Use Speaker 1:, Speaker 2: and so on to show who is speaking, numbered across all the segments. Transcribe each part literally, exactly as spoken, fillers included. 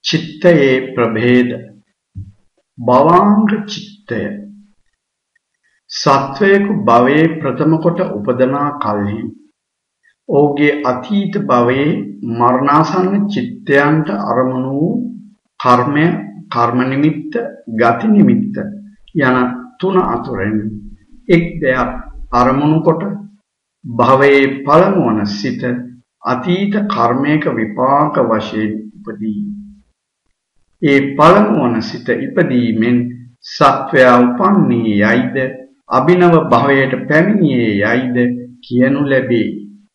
Speaker 1: චිත්තයේ ප්‍රභේද භවාංග චිත්තය සත්වයක භවයේ ප්‍රථම කොට උපදනා කල්හි ඔහුගේ අතීත භවයේ මරණාසන්න චිත්තයන්ට අරමුණු වූ කර්මය කර්ම නිමිත්ත ගති නිමිත්ත යන තුන අතුරෙන් එක් දෙයක් අරමුණු කොට භවයේ පළමු වන සිත අතීත කර්මයක විපාක වශයෙන් උපදී. ඒ පළමු වන සිත ඉපදීමෙන් සත්වයා උපන්නේ යයිද අභිනව භවයට පැමිණියේ යයිද කියනු ලැබේ.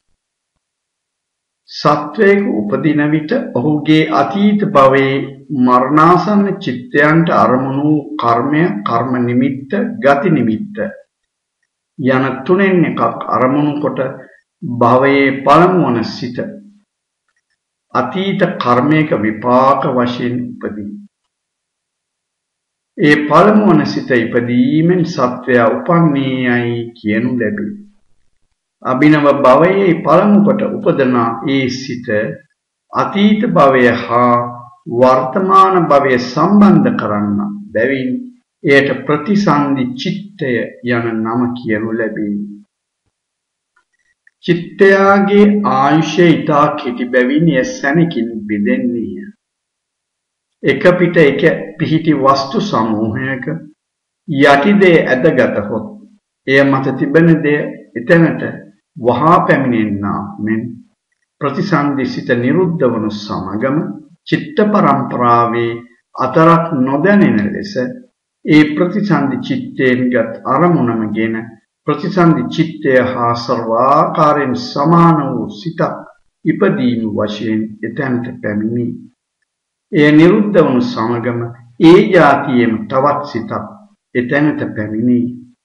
Speaker 1: සත්වයක උපදින විට ඔහුගේ අතීත භවයේ මරණාසන්න චිත්තයන්ට අරමුණු වූ කර්මය කර්ම නිමිත්ත ගති නිමිත්ත යන තුනෙන් එකක් අරමුණු කොට භවයේ පළමු වන සිත අතීත කර්මයක විපාක වශයෙන් උපදී. ඒ පළමු වන සිත ඉපදීමෙන් සත්වයා උපන්නේ යයි කියනු ලැබේ. අභිනව භවයේ පළමු කොට උපදනා ඒ සිත අතීත භවය හා වර්තමාන භවය සම්බන්ධ කරන්න බැවින් එයට ප්‍රතිසන්දි චිත්තය යන නම කියනු ලැබේ. චිත්තයාගේ ආයුෂය ඉතා කෙටි බැවින් එය සැනකින් බෙදෙන්නේය. එක පිට එක පිහිටි වස්තු සමූහයක යටිදේ ඇදගතහොත් එය මත තිබෙන දෙය එතැනට වහා පැමිණෙන්නා මෙන් ප්‍රතිසන්දිසිත නිරුද්ධ වනු සමගම චිත්ත පරම්පරාවේ අතරක් නොදැනෙන ලෙස ඒ ප්‍රතිසන්දි චිත්තයෙන්ගත් අරමුණමගෙන ප්‍රතිසන්දි චිත්තය හා සර්වාකාරයෙන් සමාන වූ සිතක් ඉපදීම වශයෙන් එතැනට පැමිණේ. එය නිරුද්ධ වනු සමගම ඒ જાතියෙම තවත් සිතක් එතැනට පැමිණේ.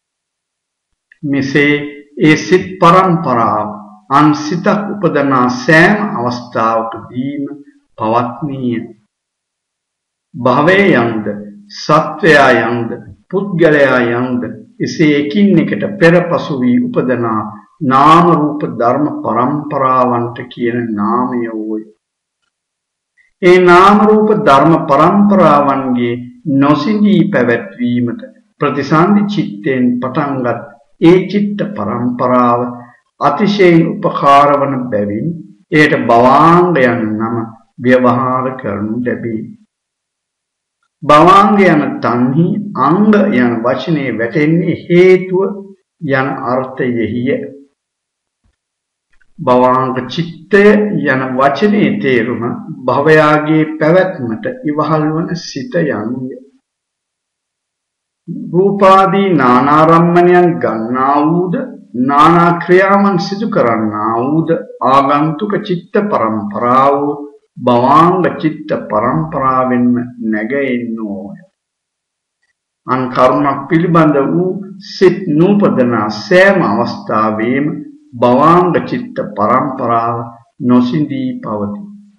Speaker 1: මෙසේ ඒ සිත් පරම්පරාව අන් සිතක් උපදනා සෑම අවස්ථාවකදීම පවත්නීය. භවය යන්ද සත්වයා යන්ද පුද්ගලයා යන්ද එසේ එකින් එකට පෙරපසු වී උපදනා නාම රූප ධර්ම පරම්පරාවන්ට කියන නාමය වූය. ඒ නාම රූප ධර්ම පරම්පරාවන්ගේ නොසිඳී පැවැත්වීමට ප්‍රතිසන්දි චිත්තයෙන් පටන්ගත් ඒ චිත්ත පරම්පරාව අතිශයින් උපකාර වන බැවින් එයට භවාංග යන නම ව්‍යවහාර කරනු ලැබේ. භවාංග යන තන්හි අංග යන වචනේ වැටෙන්නේ හේතුව යන අර්ථයෙහිය. භවාංග චිත්තය යන වචනේ තේරුම භවයාගේ පැවැත්මට ඉවහල් වන සිත යනුය. රූපාදී නානාරම්මණයන් ගන්නා වූද නානා ක්‍රියාවන් සිදු කරන්නා වූද ආගන්තුක චිත්ත පරම්පරාව භවාංග චිත්ත පරම්පරාවෙන්ම නැගෙන්නෝය. අන් කරුණක් පිළිබඳ වූ සිත් නූපදනා සෑම අවස්ථාවෙම භවාංග චිත්ත පරම්පරාව නොසිඳී පවතී.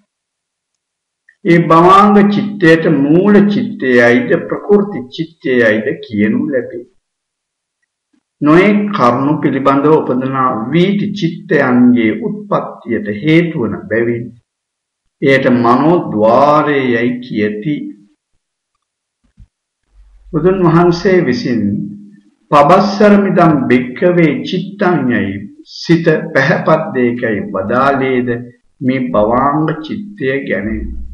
Speaker 1: ඒ භවාංග චිත්තයට මූල චිත්තයයිද ප්‍රකෘති චිත්තයයිද කියනු ලැබේ. නොයෙක් කරුණු පිළිබඳව උපදනා වීති චිත්තයන්ගේ උත්පත්තියට හේතු වන බැවින් එයට මනෝද්වාරය යයි කියති. බුදුන් වහන්සේ විසින් පබස්සරමිදම් භික්ඛවේ චිත්තං යයි සිත පැහැපත් දෙයකයි වදාළේද මේ භවාංග චිත්තය ගැන.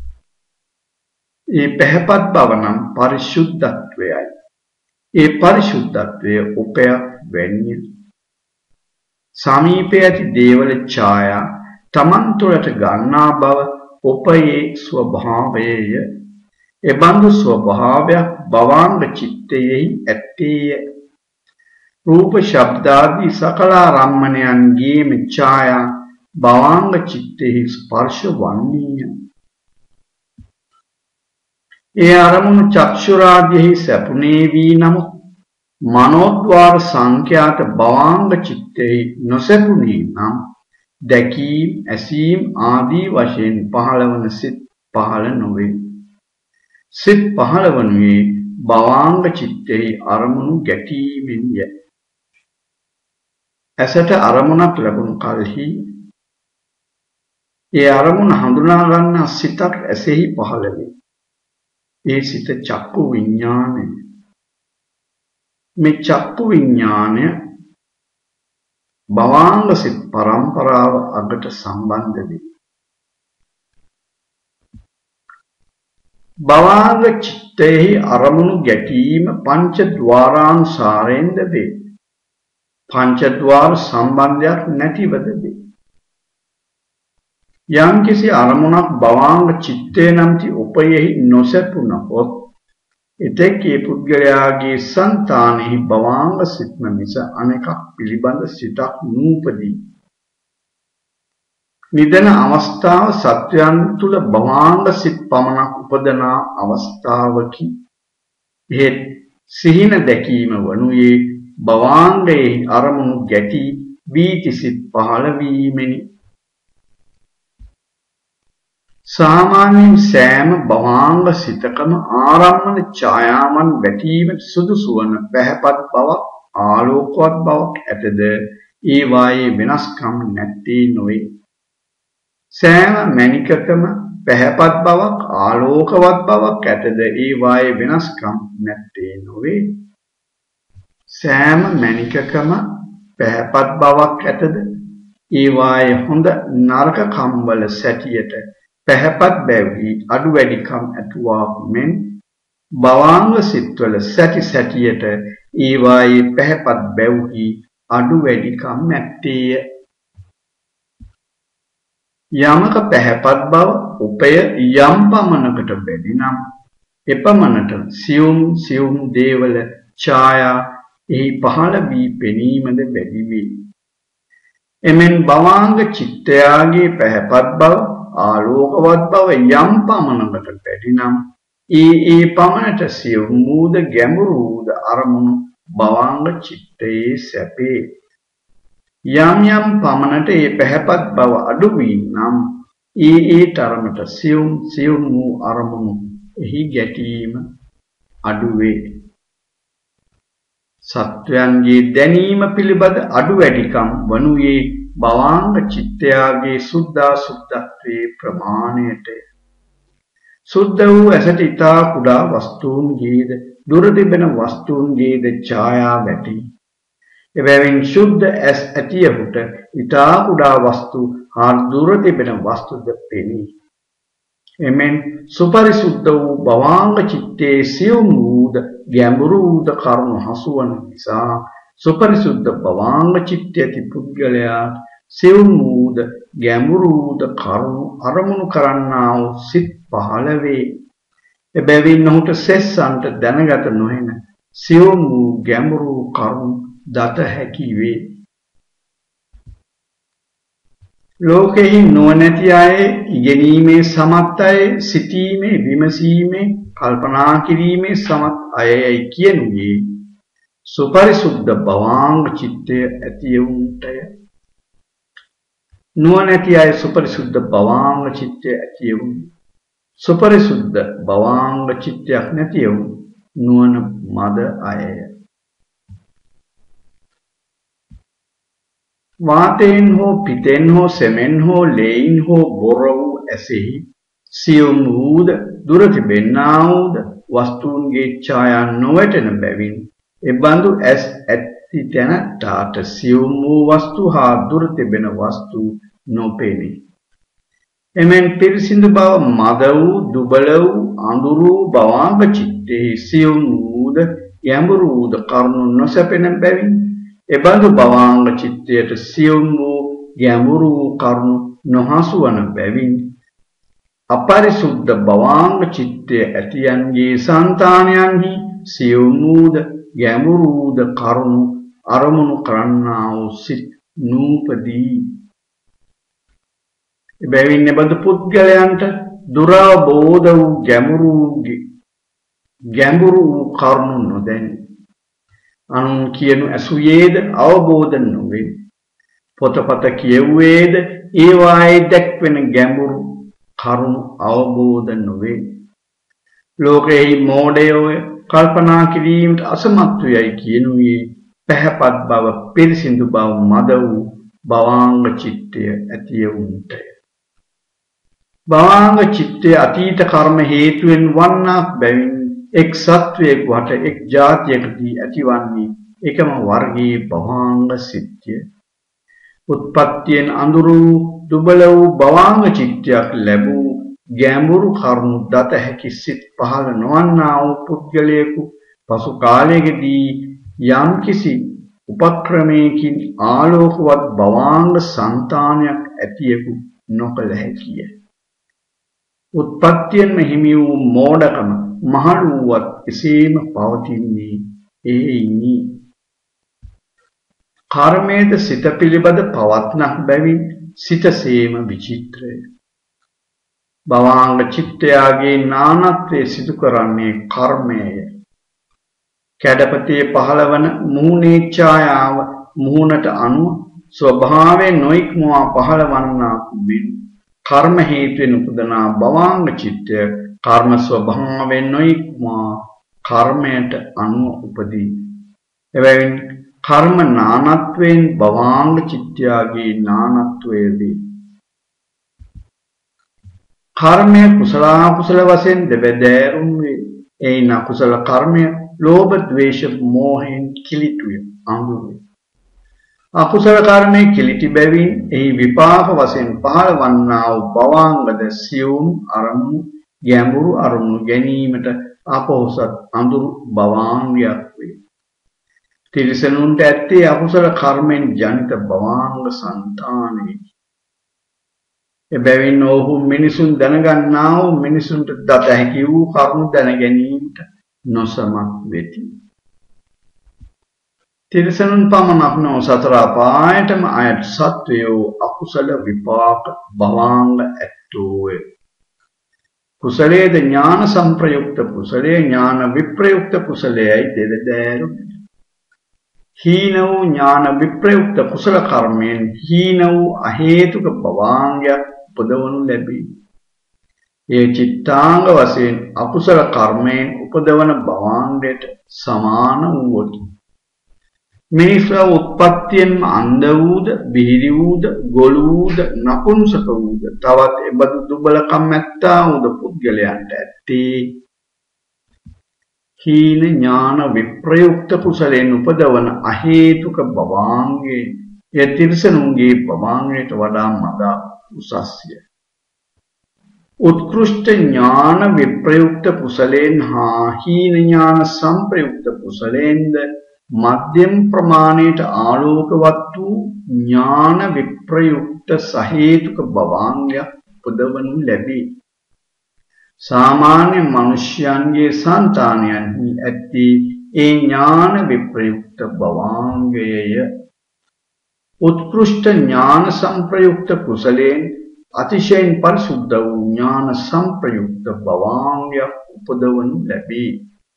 Speaker 1: ඒ පැහැපත් බව නම් පරිශුද්ධත්වයයි. ඒ පරිශුද්ධත්වය උපයක් වැනිය. සමීපයේ ඇති දේවල ඡායා තමන් තුළට ගන්නා බව උපයේ ස්වභාවයය. එබඳු ස්වභාවයක් භවාංග චිත්තයෙහි ඇත්තේය. රූප ශබ්දාදී සකලාරම්මණයන්ගේම ඡායා භවාංග චිත්තයෙහි ස්පර්ශ වන්නේය. ඒ අරමුණු චක්ෂුරාදියෙහි සැපුනේ වී නමුත් මනෝද්වාර සංඛ්‍යාත භවාංග චිත්තයෙහි නොසැපුනේ නම් දැකීම් ඇසීම් ආදී වශයෙන් පහළවන සිත් පහළ නොවේ. සිත් පහළ වනුයේ භවාංග චිත්තයෙහි අරමුණු ගැටීමෙන් ය. ඇසට අරමුණක් ලැබුණු කලෙහි ඒ අරමුණ හඳුනා ගන්නා සිතක් ඇසෙහි පහළ වේ. ඒ සිත චක්කු විඥානය. මේ චක්කු විඥානය භවාංග සිත් පරම්පරාව අගට සම්බන්ධ වේ. භවාංග චිත්තයෙහි අරමුණු ගැටීම පංච ద్వාරානුසාරයෙන්ද වේ. පංච ద్వාර සම්බන්ධයක් නැතිවද වේ. යම් කිසි අරමුණක් භවාංග චිත්තේ නම්ති උපයෙහි නොසැපුණහොත් එතෙක් ඒ පුද්ගලයාගේ సంతානෙහි භවාංග සිත්ම මිස අනෙකක් පිළිබඳ සිතක් නූපදී. නිදන අවස්ථාව සත්‍යයන් තුල භවාංග සිත් පමණක් උපදනා අවස්ථාවකි. එහෙත් සිහින දැකීම වනුයේ භවාංගයේ අරමුණු ගැටි බීති සිත් පහළ වීමෙනි. සාමාන්‍යයෙන් සෑම භවාංග සිතකම ආරම්මන ඡායාවන් වැටීමට සුදුසු වන පැහැපත් බවක් ආලෝකවත් බවක් ඇතද ඒ වායේ වෙනස්කම් නැත්තේ නොවේ. සෑම මණිකකම පැහැපත් බවක් ආලෝකවත් බවක් ඇතද ඒ වායේ වෙනස්කම් නැත්තේ නොවේ. සෑම මණිකකම පැහැපත් බවක් ඇතද ඒ වායේ හොඳ නරක කම්වල සැටියට පැහැපත් බැවි අඩු වැඩිකම් ඇතුවා මෙන් භවාංග සිත්වල සැටි සැටියට ඒ වායේ පැහැපත් බැවි අඩු වැඩිකම් නැත්තේය. යමක පැහැපත් බව උපය යම් පමණකට බැරි නම් එපමණට සියුම් සියුම් දේවල ඡායා එහි පහළ වී පෙනීමද වැඩි වේ. එමෙන් භවාංග චිත්තයාගේ පැහැපත් බව ආලෝකවත් බව යම් පමණකට බැරි නම් ඒ ඒ පමණට සියුම් වූද ගැඹුරු වූද අරමුණු භවාංග චිත්තයේ සැපේ. යම් යම් පමණට ඒ පැහැපත් බව අඩු වී නම් ඒ ඒ තරමට සියුම් සියුම් වූ අරමුණු එහි ගැටීම අඩු වේ. සත්වයන්ගේ දැනීම පිළිබඳ අඩු වැඩිකම් වනුයේ භවාංග චිත්තයාගේ සුද්ධා සුද්ධත්වයේ ප්‍රමාණයටය. සුද්ධ වූ ඇසට ඉතා කුඩා වස්තුන්ගේද දුර තිබෙන වස්තුන්ගේද ඡායා වැටි. එබැවින් ශුද්ධ ඇස් ඇතියහුට ඉතා කුඩා වස්තු හා දුර තිබෙන වස්තුද පෙනී. එමෙන් සුපරිසුද්ධ වූ භවාංග චිත්තයේ සියුම් වූද ගැඹුරු වූද කරුණු හසුවන නිසා සුපරිසුද්ධ භවාංග චිත්ත ඇති පුද්ගලයා සියුම් වූද ගැඹුරු වූද කරුණු අරමුණු කරන්නා වූ සිත් පහළ වේ. එබැවින් ඔහුට සෙස්සන්ට දැනගත නොහෙන සියුම් වූ ගැඹුරු කරුණු දත හැකි වේ. ලෝකෙහි නොනැති අය ඉගෙනීමේ සමත් අය සිටීමේ විමසීමේ කල්පනා කිරීමේ සමත් අයයි කියනුයේ සුපරිසුද්ධ භවාංග චිත්තය ඇතිවුන්ටය. නොනැති අය සුපරිසුද්ධ භවාංග චිත්තය ඇතිවුන් සුපරිසුද්ධ භවාංග චිත්තයක් නැතිවුන් නුවණ මද අයය. වාතයෙන් හෝ පිතෙන් හෝ සෙමෙන් හෝ ලේයින් හෝ බොර වූ ඇසෙහි සියුම් වූද දුර තිබෙන්නා වූද වස්තුන්ගේ ඡායා නොවැටෙන බැවින් එබඳු ඇස් ඇති තැනට සියුම් වූ වස්තු හා දුර තිබෙන වස්තු නොපෙනේ. එමෙන් පිරිසිදු බව මද වූ දුබල වූ අඳුරු වූ භවාංග චිත්තේ සියුම් වූද ගැඹුරු වූද කරුණු නොසැපෙන බැවින් එබඳු භවාංග චිත්තයට සියුම් වූ ගැඹුරු වූ කරුණු නොහසු වන බැවින් අපරිසුද්ධ භවාංග චිත්තය ඇතියන්ගේ సంతානයන්හි සියුම් වූද ගැඹුරු වූද කරුණු අරමුණු කරන්නා වූ සිත් නූපදී. එබැවින් එබඳු පුද්ගලයන්ට දුරාබෝධ වූ ගැඹුරු ගැඹුරු වූ කරුණු නොදැනේ. අනුන් කියනු ඇසුයේද අවබෝධ නොවේ. පොතපත කියවුවේද ඒවායේ දැක්වෙන ගැඹුරු කරුණු අවබෝධ නොවේ. ලෝකෙහි මෝඩයෝ කල්පනා කිරීමට අසමත් වූයයි කියනුයේ පැහැපත් බව පිරිසිදු බව මද වූ භවාංග චිත්තය ඇතිවුන්ටය. භවාංග චිත්තයේ අතීත කර්ම හේතුවෙන් වන්නක් බැවින් එක් සත්වයක වට එක් જાතියකදී ඇතිවන්නේ එකම වර්ගයේ භවාංග සිත්ය. උත්පත්තියෙන් අඳුරු දුබල වූ භවාංග චිත්තයක් ලැබූ ගැඹුරු කරුණු දත හැකි සිත් පහළ නොවන්නා වූ පුද්ගලයෙකු පසු කාලයකදී යම් කිසි උපක්‍රමයකින් ආලෝකවත් භවාංග సంతානයක් ඇතියෙකු නොකළ හැකිය. උත්පත්තියෙන්ම හිමි වූ මෝඩකම මහලු වූවත් එසේම පවතින්නේ ඒයිනි. කර්මයේද සිත පිළිබඳ පවත්නක් බැවින් සිතසේම විචිත්‍රය. භවාංග චිත්තයාගේ නානත්වයේ සිදු කරන්නේ කර්මයය. කැඩපතේ පහළවන මූණේ ඡායාව මූණට අනුව ස්වභාවයෙන් නොයික්මවා පහළවන්නා මෙන් කර්ම හේතුවෙන් උපදනා භවාංග චිත්තය කර්ම ස්වභාවයෙන් නොයික්මවා කර්මයට අනුව උපදී. එබැවින් කර්ම නානත්වයෙන් භවාංග චිත්තයාගේ නානත්වය වේ. කර්මය කුසල අකුසල වශයෙන් දෙබැදෑරුම් වේ. එයින් අකුසල කර්මය ලෝභ ද්වේෂ මෝහයෙන් කිලිටුය අඳුරේ. අකුසල කර්මයේ කිලිටි බැවින් එහි විපාක වශයෙන් පහළ වන්නා වූ භවාංගද සියුම් අරමුණු ගැඹුරු අරමුණු ගැනීමට අපොහසත් අඳුරු භවාංගයක් වේ. තිරිසනුන්ට ඇත්තේ අකුසල කර්මෙන් ජනිත භවාංග సంతානෙයි. එබැවින් ඔහු මිනිසුන් දැනගන්නා වූ මිනිසුන්ට දත හැකි වූ කරුණු දැන ගැනීමට නොසමත් වෙති. තිරිසනුන් පමණක් නොව සතර අපායටම අයත් සත්වයෝ අකුසල විපාක භවාංග ඇත්තෝය. කුසලයේද ඥාන සංප්‍රයුක්ත කුසලයේ ඥාන විප්‍රයුක්ත කුසලයයි දෙවදෑරුම්. හීන වූ ඥාන විප්‍රයුක්ත කුසල කර්මයෙන් හීන වූ අහේතුක භවාංගයක් උපදවනු ලැබේ. ඒ චිත්තාංග වශයෙන් අකුසල කර්මයෙන් උපදවන භවාංගයට සමාන වූවකි. මිනිසා උත්පත්තියෙන්ම අන්ධ වූද, බිහිරි වූද, ගොළු වූද, නපුංසක වූද, තවත් එබඳු දුබලකම් ඇත්තා වූද පුද්ගලයන්ට ඇත්තේ හීන ඥාන විප්‍රයුක්ත කුසලයෙන් උපදවන අහේතුක භවාංගයේ එය තිරිසනුන්ගේ භවාංගයට වඩා මදා උසස්ය. උත්කෘෂ්ඨ ඥාන විප්‍රයුක්ත කුසලයෙන් හා හීන ඥාන සංප්‍රයුක්ත කුසලයෙන්ද මධ්‍යම ප්‍රමාණයට ආලෝකවත් වූ ඥාන විප්‍රයුක්ත සහේතුක භවාංගයක් උපදවනු ලැබේ. සාමාන්‍ය මනුෂ්‍යයන්ගේ సంతානයන්හි ඇත්තේ ඒ ඥාන විප්‍රයුක්ත භවාංගයය. උත්කෘෂ්ඨ ඥාන සංප්‍රයුක්ත කුසලයෙන් අතිශයින් පරිසුද්ධ වූ ඥාන සංප්‍රයුක්ත භවාංගයක් උපදවනු ලැබේ.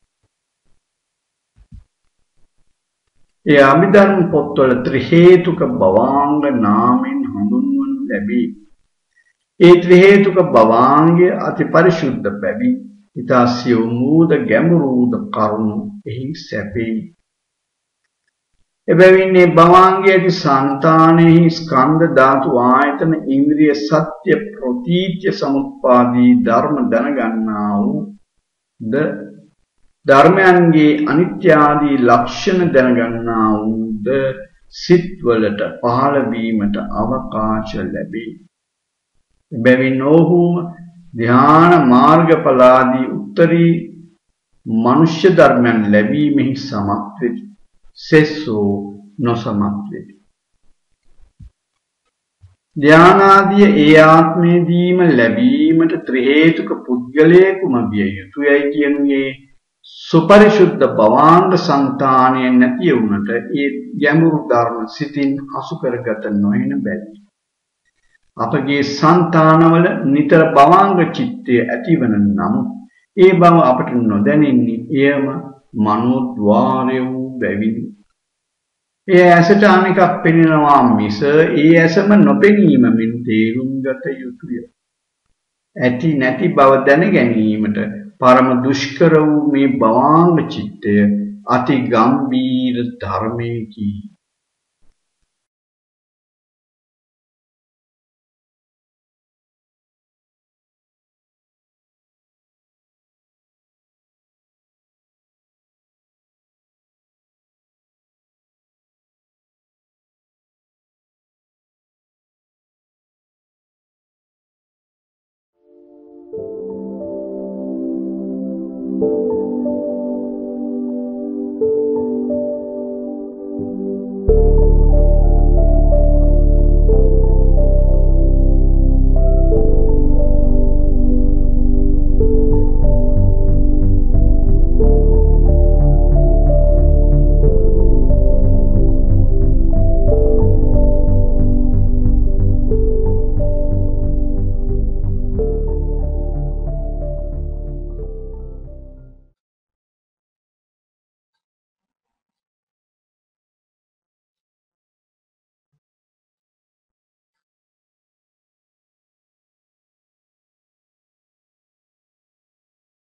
Speaker 1: ඒ අභිධර්ම පොත්වල ත්‍රි හේතුක භවාංග නාමයෙන් හඳුන්වනු ලැබේ. ඒ ත්‍රි හේතුක භවාංගය අති පරිශුද්ධ බැවින් ඊතා සියුම් වූද ගැඹුරු වූද කරුණු එහි සැපේ. එබැවින් මේ භවාංගයේදී සංතානෙහි ස්කන්ධ ධාතු ආයතන ඉන්ද්‍රිය සත්‍ය ප්‍රතීත්‍ය සමුප්පාදී ධර්ම දැනගන්නා වූ ද ධර්මයන්ගේ අනිත්‍ය ආදී ලක්ෂණ දැනගන්නා වූ ද සිත් වලට පහළ වීමට අවකාශ ලැබේ. එබැවින් ඔහුම ධ්‍යාන මාර්ගඵලාදී උත්තරී මනුෂ්‍ය ධර්මයන් ලැබීමෙහි සමත් වෙති. සෙස්සෝ නොසමත් වෙති. ධ්‍යානාදිය ඒ ආත්මයේදීම ලැබීමට ත්‍රි හේතුක පුද්ගලයෙකුම විය යුතුයයි කියනුයේ සුපරිශුද්ධ භවාංග సంతානය නැති වුණට ඒ ගැඹුරු ධර්ම සිතින් හසු කරගත නොහෙන බැරි. අපගේ సంతානවල නිතර භවාංග චිත්තය ඇතිවන නමුත් ඒ බව අපට නොදැනෙන්නේ එයම මනෝද්වාරය වූ බැවිනි. ඒ ඇසට අනෙකක් පෙනෙනවා මිස ඒ ඇසම නොපෙනීම මෙන් තේරුම් ගත යුතුය. ඇති නැති බව දැන ගැනීමට පරම දුෂ්කර වූ මේ භවාංග චිත්තය අති ගම්බීර ධර්මයකි.